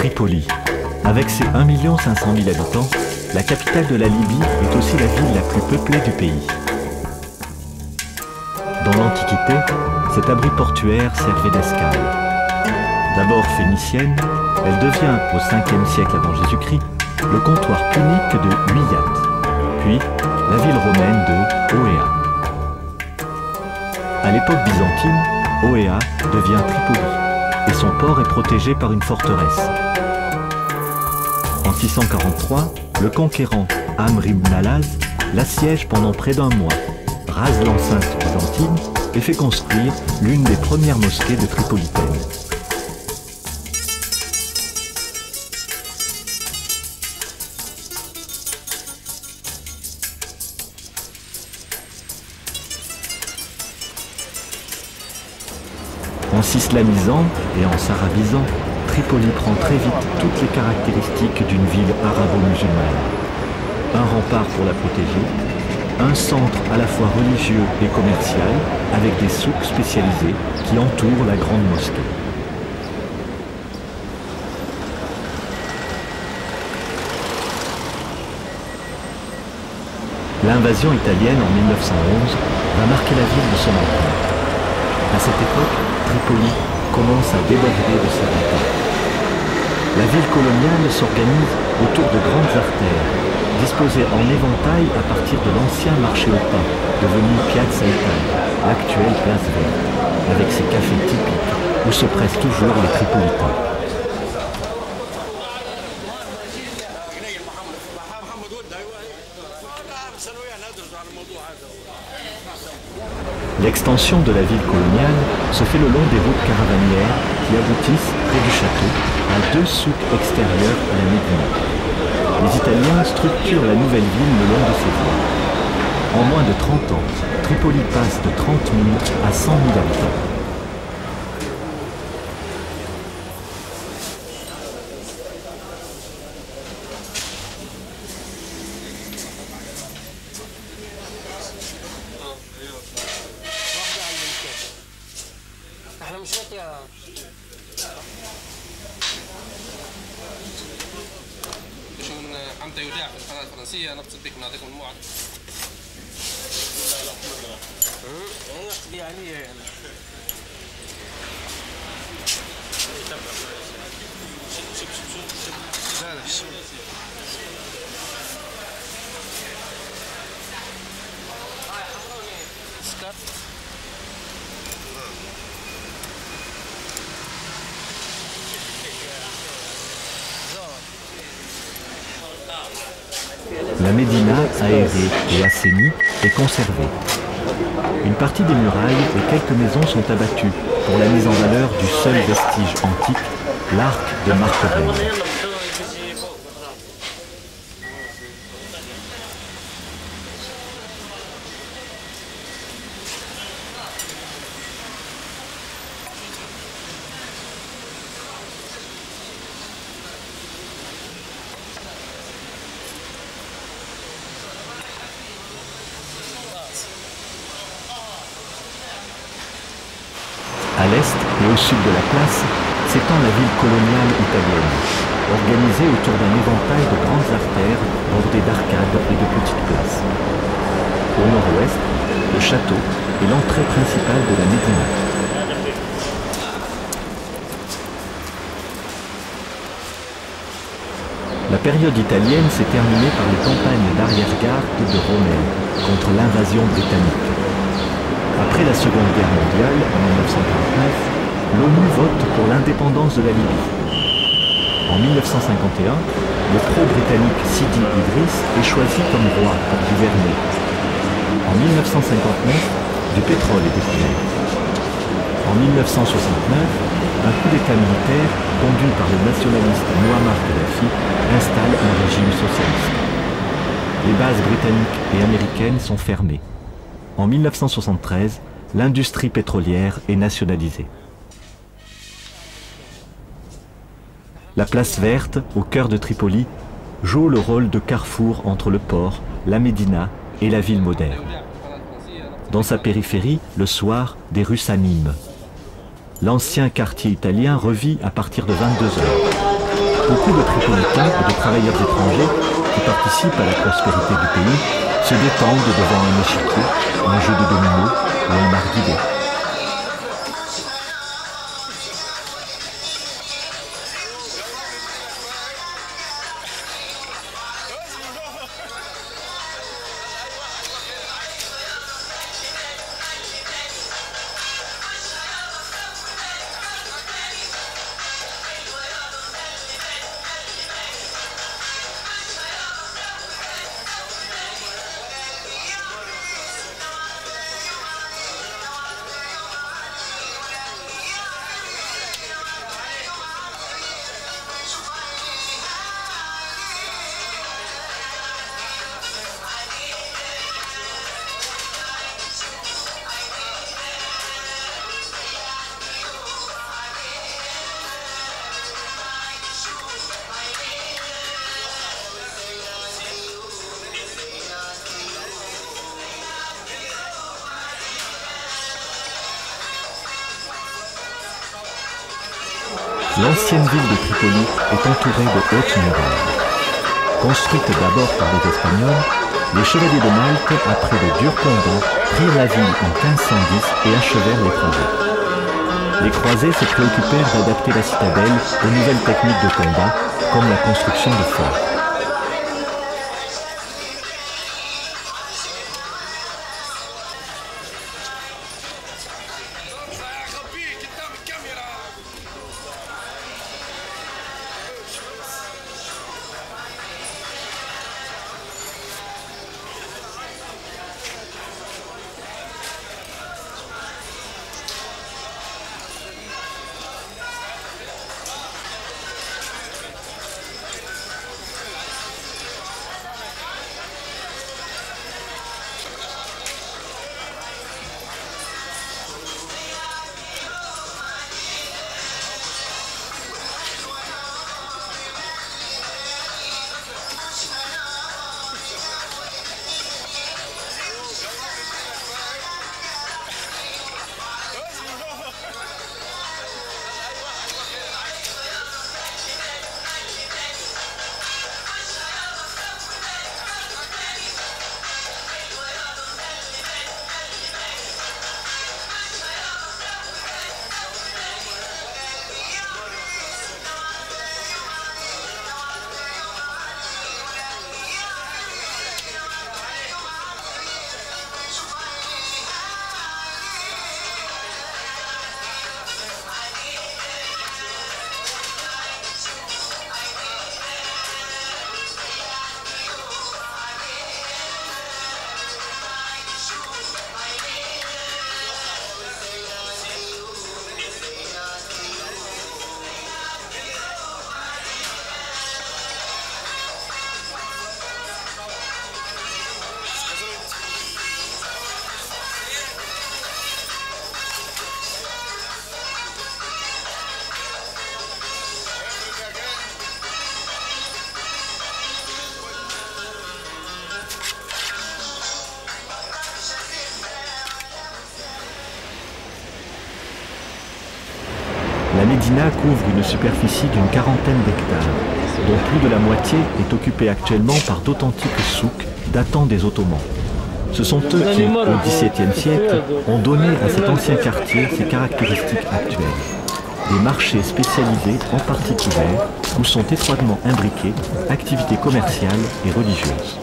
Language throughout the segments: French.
Tripoli. Avec ses 1 500 000 habitants, la capitale de la Libye est aussi la ville la plus peuplée du pays. Dans l'Antiquité, cet abri portuaire servait d'escale. D'abord phénicienne, elle devient, au 5e siècle avant Jésus-Christ, le comptoir punique de Huiyat, puis la ville romaine de Oéa. À l'époque byzantine, Oéa devient Tripoli, et son port est protégé par une forteresse. En 643, le conquérant Amr ibn al-Az l'assiège pendant près d'1 mois, rase l'enceinte byzantine et fait construire l'une des premières mosquées de Tripolitaine. En s'islamisant et en s'arabisant, Tripoli prend très vite toutes les caractéristiques d'une ville arabo-musulmane. Un rempart pour la protéger, un centre à la fois religieux et commercial, avec des souks spécialisés qui entourent la grande mosquée. L'invasion italienne en 1911 va marquer la ville de son empreinte. À cette époque, Tripoli commence à déborder de ses remparts. La ville coloniale s'organise autour de grandes artères, disposées en éventail à partir de l'ancien marché au pain, devenu Piazza Italia, l'actuelle place verte, avec ses cafés typiques où se pressent toujours les Tripolitains. L'extension de la ville coloniale se fait le long des routes caravanières qui aboutissent, près du château, à 2 souks extérieurs à la Médina. Les Italiens structurent la nouvelle ville le long de ces voies. En moins de 30 ans, Tripoli passe de 30 000 à 100 000 habitants. La Médina, aérée et assainie, est conservée. Une partie des murailles et quelques maisons sont abattues pour la mise en valeur du seul vestige antique, l'arc de Marc Aurèle. À l'est et au sud de la place s'étend la ville coloniale italienne, organisée autour d'un éventail de grandes artères bordées d'arcades et de petites places. Au nord-ouest, le château est l'entrée principale de la Médina. La période italienne s'est terminée par les campagnes d'arrière-garde de Rommel contre l'invasion britannique. Après la Seconde Guerre mondiale, en 1949, l'ONU vote pour l'indépendance de la Libye. En 1951, le pro-britannique Sidi Idriss est choisi comme roi pour gouverner. En 1959, du pétrole est découvert. En 1969, un coup d'État militaire, conduit par le nationaliste Muammar Kadhafi, installe un régime socialiste. Les bases britanniques et américaines sont fermées. En 1973, l'industrie pétrolière est nationalisée. La place verte, au cœur de Tripoli, joue le rôle de carrefour entre le port, la Médina et la ville moderne. Dans sa périphérie, le soir, des rues s'animent. L'ancien quartier italien revit à partir de 22 h. Beaucoup de Tripolitains et de travailleurs étrangers qui participent à la prospérité du pays se détendent devant un échiquier, un jeu de dominos ou un narguilé. L'ancienne ville de Tripoli est entourée de hautes murailles. Construite d'abord par les Espagnols, les chevaliers de Malte, après de durs combats, prirent la ville en 1510 et achevèrent les croisés. Les croisés se préoccupèrent d'adapter la citadelle aux nouvelles techniques de combat, comme la construction de forts. La Médina couvre une superficie d'une quarantaine d'hectares, dont plus de la moitié est occupée actuellement par d'authentiques souks datant des Ottomans. Ce sont eux qui, au XVIIe siècle, ont donné à cet ancien quartier ses caractéristiques actuelles. Des marchés spécialisés en parties couvertes, où sont étroitement imbriquées activités commerciales et religieuses.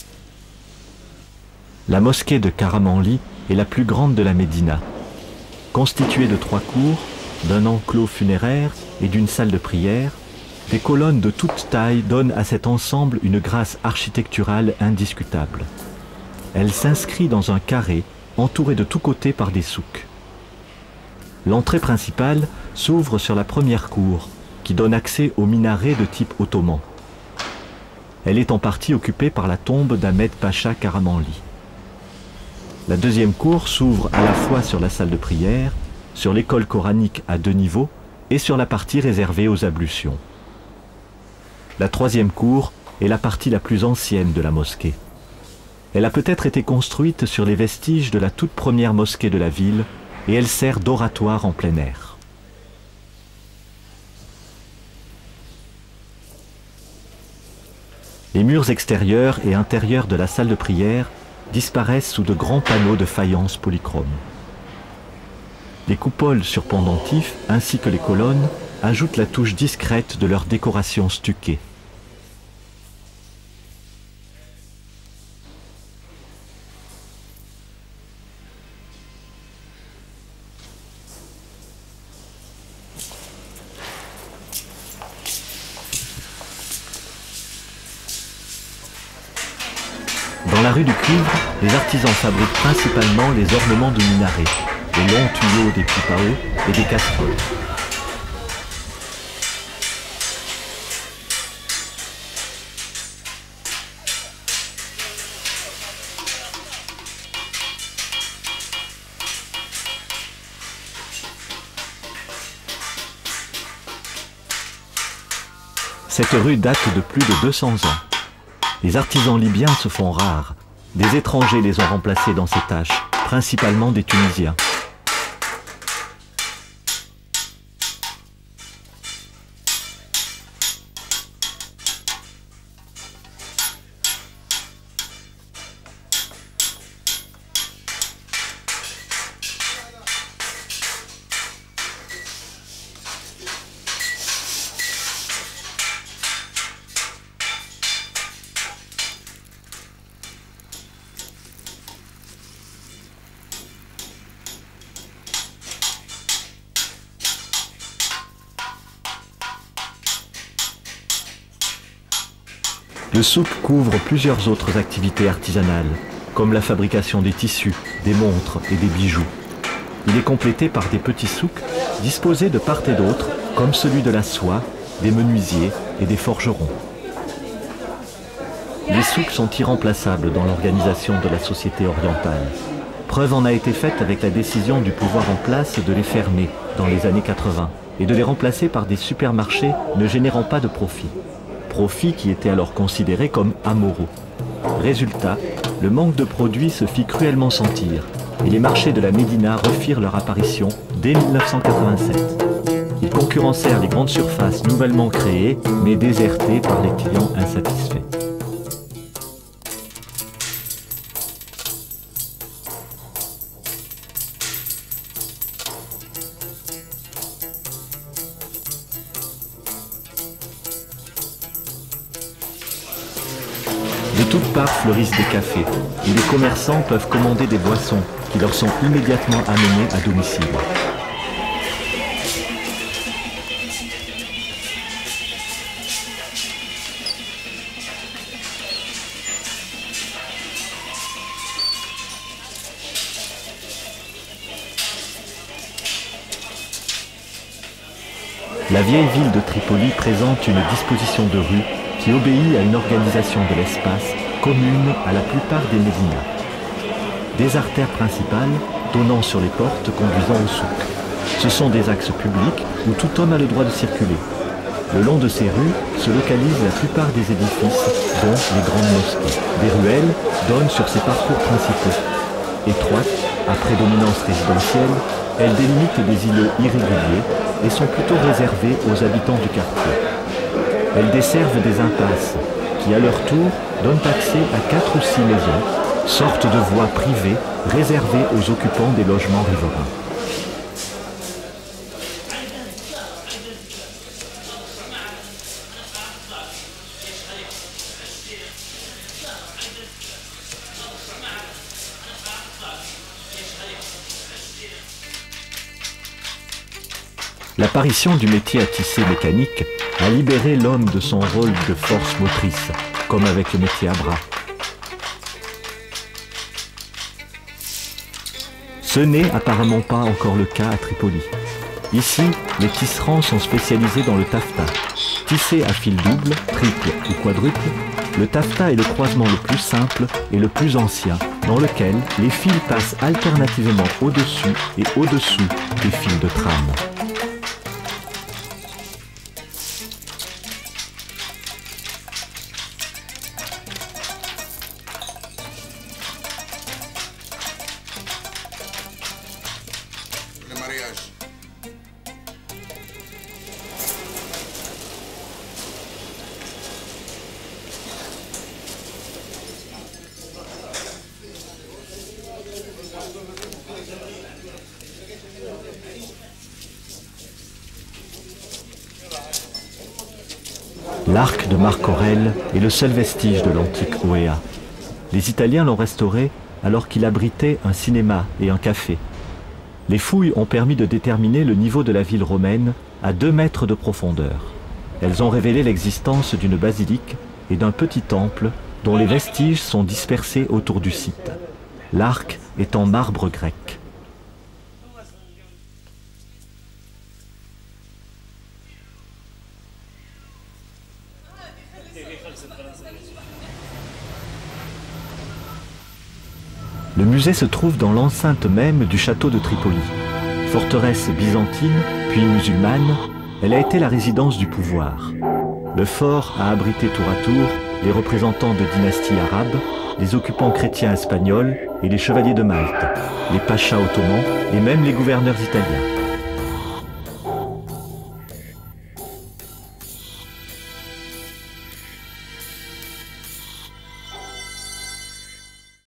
La mosquée de Karamanli est la plus grande de la Médina. Constituées de 3 cours, d'un enclos funéraire et d'une salle de prière, des colonnes de toute taille donnent à cet ensemble une grâce architecturale indiscutable. Elle s'inscrit dans un carré entouré de tous côtés par des souks. L'entrée principale s'ouvre sur la première cour, qui donne accès au minaret de type ottoman. Elle est en partie occupée par la tombe d'Ahmed Pacha Karamanli. La deuxième cour s'ouvre à la fois sur la salle de prière, sur l'école coranique à 2 niveaux et sur la partie réservée aux ablutions. La troisième cour est la partie la plus ancienne de la mosquée. Elle a peut-être été construite sur les vestiges de la toute première mosquée de la ville et elle sert d'oratoire en plein air. Les murs extérieurs et intérieurs de la salle de prière disparaissent sous de grands panneaux de faïence polychrome. Les coupoles sur pendentifs ainsi que les colonnes ajoutent la touche discrète de leur décoration stuquée. Dans la rue du Cuivre, les artisans fabriquent principalement les ornements de minaret, les longs tuyaux des pipes à eau et des casseroles. Cette rue date de plus de 200 ans. Les artisans libyens se font rares. Des étrangers les ont remplacés dans ces tâches, principalement des Tunisiens. Le souk couvre plusieurs autres activités artisanales, comme la fabrication des tissus, des montres et des bijoux. Il est complété par des petits souks disposés de part et d'autre, comme celui de la soie, des menuisiers et des forgerons. Les souks sont irremplaçables dans l'organisation de la société orientale. Preuve en a été faite avec la décision du pouvoir en place de les fermer dans les années 80 et de les remplacer par des supermarchés ne générant pas de profit. Profits qui étaient alors considérés comme amoraux. Résultat, le manque de produits se fit cruellement sentir et les marchés de la Médina refirent leur apparition dès 1987. Ils concurrencèrent les grandes surfaces nouvellement créées mais désertées par les clients insatisfaits. De toutes parts fleurissent des cafés, où les commerçants peuvent commander des boissons qui leur sont immédiatement amenées à domicile. La vieille ville de Tripoli présente une disposition de rue qui obéit à une organisation de l'espace commune à la plupart des médinas. Des artères principales donnant sur les portes conduisant au souk. Ce sont des axes publics où tout homme a le droit de circuler. Le long de ces rues se localisent la plupart des édifices, dont les grandes mosquées. Des ruelles donnent sur ces parcours principaux. Étroites, à prédominance résidentielle, elles délimitent des îlots irréguliers et sont plutôt réservées aux habitants du quartier. Elles desservent des impasses qui, à leur tour, donnent accès à 4 ou 6 maisons, sortes de voies privées réservées aux occupants des logements riverains. L'apparition du métier à tisser mécanique a libéré l'homme de son rôle de force motrice, comme avec le métier à bras. Ce n'est apparemment pas encore le cas à Tripoli. Ici, les tisserands sont spécialisés dans le taffetas. Tissé à fil double, triple ou quadruple, le taffetas est le croisement le plus simple et le plus ancien, dans lequel les fils passent alternativement au-dessus et au-dessous des fils de trame. L'arc de Marc Aurèle est le seul vestige de l'antique Oea. Les Italiens l'ont restauré alors qu'il abritait un cinéma et un café. Les fouilles ont permis de déterminer le niveau de la ville romaine à 2 mètres de profondeur. Elles ont révélé l'existence d'une basilique et d'un petit temple dont les vestiges sont dispersés autour du site. L'arc est en marbre grec. Le musée se trouve dans l'enceinte même du château de Tripoli. Forteresse byzantine, puis musulmane, elle a été la résidence du pouvoir. Le fort a abrité tour à tour les représentants de dynasties arabes, les occupants chrétiens espagnols et les chevaliers de Malte, les pachas ottomans et même les gouverneurs italiens.